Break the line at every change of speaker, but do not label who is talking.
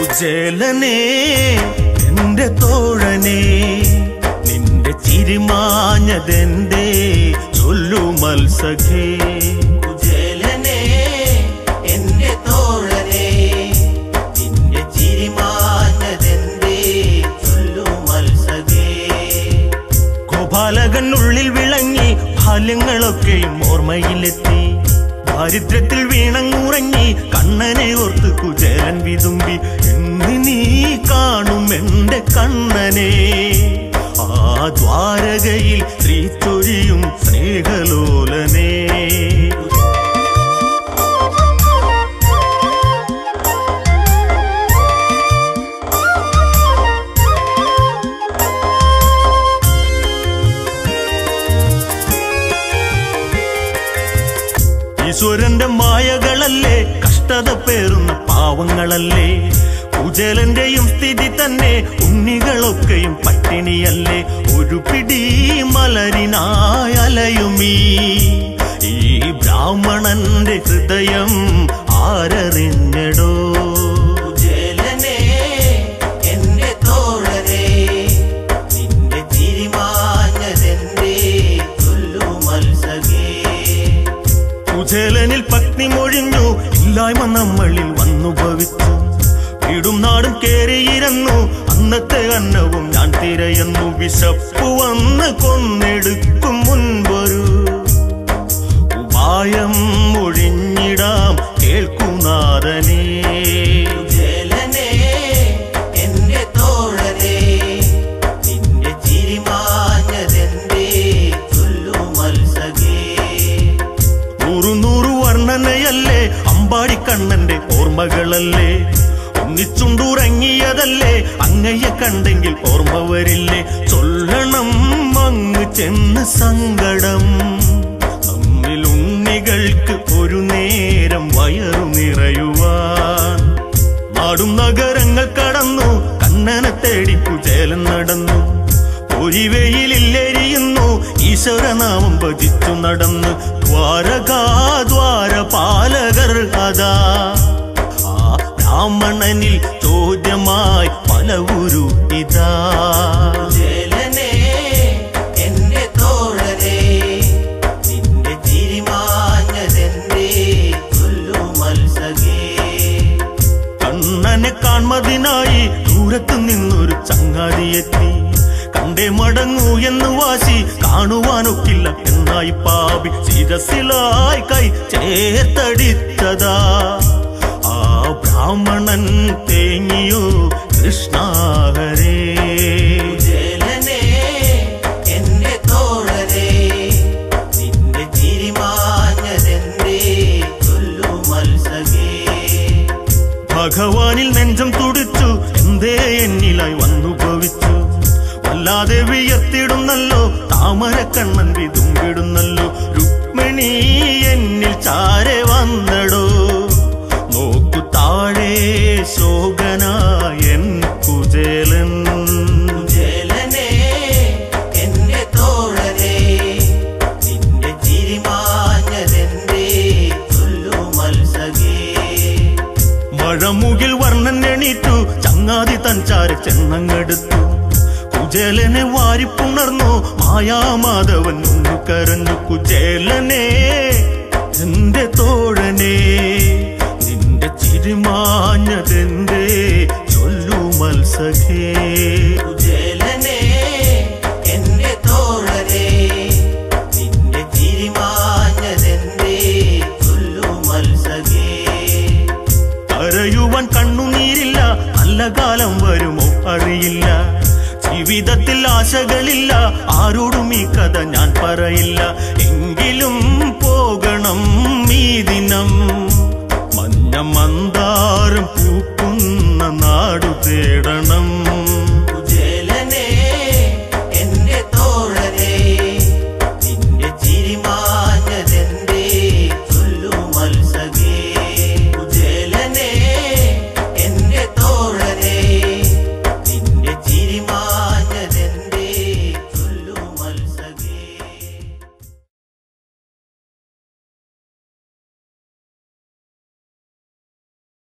കുചേലനെ എന്റെ തോഴനെ നിന്റെ ചിരിമാഞ്ഞതെന്തേ ചൊല്ലു മത്സഖേ.
കുചേലനെ എന്റെ തോഴനെ നിന്റെ ചിരിമാഞ്ഞതെന്തേ ചൊല്ലു മത്സഖേ.
ഗോപാലകനുള്ളിൽ വിളങ്ങി ബാല്യങ്ങളൊക്കെയും ഓർമ്മയിലെത്തി. ദാരിദ്ര്യത്തിൽ വീണങ്ങുറങ്ങി കണ്ണനെ ഓർത്ത് കുചേലൻ വിതുമ്പി. എന്ന് നീ കാണും എന്റെ കണ്ണനെ ആ ദ്വാരകയിൽ ശ്രീചൊരിയും സ്നേഹലോലനെ. ഈശ്വരന്റെ മായകളല്ലേ, കഷ്ടത പേറുന്ന പാവങ്ങളല്ലേ. കുചേലന്റെയും സ്ഥിതി തന്നെ, ഉണ്ണികളൊക്കെയും പട്ടിണിയല്ലേ. ഒരു പിടി മലരിനായലയുമീ ഈ ബ്രാഹ്മണന്റെ ഹൃദയം ആരറിഞ്ഞടോ.
കുചേലനെ എന്റെ തോഴനെ നിന്റെ ചിരിമാഞ്ഞതെന്തേ ചൊല്ലു മത്സഖേ.
കുചേലനിൽ പത്നി മൊഴിഞ്ഞു, ഇല്ലായ്മ നമ്മളിൽ വന്നു ഭവിച്ചു. വീടും നാടും കേറിയിരുന്നു, അന്നത്തെ അന്നവും ഞാൻ തിരയുന്നു. വിശപ്പു വന്ന് കൊന്നെടുക്കും മുൻപൊരു ഉപായം ഒഴിഞ്ഞിടാം കേൾക്കുനാഥനേ.
കുചേലനെ എന്റെ തോഴനെ നിന്റെ ചിരിമാഞ്ഞതെന്തേ ചൊല്ലു മത്സഖേ.
നൂറു വർണ്ണനയല്ലേ, അമ്പാടിക്കണ്ണന്റെ ഓർമ്മകളല്ലേ. ഒന്നിച്ചുണ്ടുറങ്ങിയതല്ലേ, അങ്ങയെ കണ്ടെങ്കിൽ ഓർമ്മ വരില്ലേ. ചൊല്ലണം അങ്ങ് ചെന്ന് സങ്കടം, നമ്മിൽ ഉണ്ണികൾക്ക് ഒരു നേരം വയറു നിറയുവാൻ. നാടും നഗരങ്ങൾ കടന്നു, കണ്ണനെ തേടി കുചേലൻ നടന്നു. പൊരിവെയിലെരിയുന്നു, ഈശ്വരനാമം ഭജിച്ചു നടന്ന്. ദ്വാരപാലകർ അതാ ആ ബ്രാഹ്മണനിൽ ചോദ്യമായി പലവുരു ഇതാ.
കുചേലനെ എന്റെ തോഴനെ നിന്റെ ചിരിമാഞ്ഞതെന്തേ ചൊല്ലു മത്സഖേ.
കണ്ണനെ കാൺമതിനായി ദൂരത്തു നിന്നൊരു ചങ്ങാതിയെത്തി. കണ്ടേ മടങ്ങൂ എന്ന് വാശി, കാണുവാനൊക്കില്ല എന്നായി പാപി. ശിരസിലായി കൈ ചേർത്തടിച്ചതാ ആ ബ്രാഹ്മണൻ തേങ്ങിയോ കൃഷ്ണ ഹരേ.
കുചേലനെ എന്റെ തോഴനെ നിന്റെ ചിരിമാഞ്ഞതെന്തേ ചൊല്ലു മത്സഖേ.
ഭഗവാനിൽ നെഞ്ചം തുടിച്ചു, എന്തേ എന്നിലായി വന്നു ഭവിച്ചു. വല്ലാതെ വിയർത്തിടുന്നല്ലോ, താമരക്കണ്ണൻ വിതുമ്പിടുന്നല്ലോ. രുക്മിണി എന്നിൽ ചാരെ വന്നടോ, നോക്കു താഴെ ശോകനായൻ കുചേലൻ.
കുചേലനെ എന്റെ തോഴനെ നിന്റെ ചിരിമാഞ്ഞതെന്തേ ചൊല്ലു മത്സഖേ.
മഴമുകിൽ വർണ്ണൻ എണീറ്റു, ചങ്ങാതി തൻ ചാരെ ചെന്നങ്ങെടുത്തു. കുചേലനെ വാരിപ്പുണർന്നു, മായാമാധവൻ ഒന്നു കരഞ്ഞു. കുചേലനെ എന്റെ തോഴനെ നിന്റെ ചിരിമാഞ്ഞതെന്തേ ചൊല്ലു മത്സഖേ.
കുചേലനെ എന്റെ തോഴനെ നിന്റെ ചിരിമാഞ്ഞതെന്തേ ചൊല്ലു മത്സഖേ.
കരയുവാൻ കണ്ണുനീരില്ല, നല്ല കാലം വരുമോ അറിയില്ല. ജീവിതത്തിൽ ആശകളില്ല, ആരോടും ഈ കഥ ഞാൻ പറയില്ല. എങ്കിലും പോകണം ഈ ദിനം, മഞ്ഞ മന്ദാരം പൂക്കുന്ന നാടു തേടണം.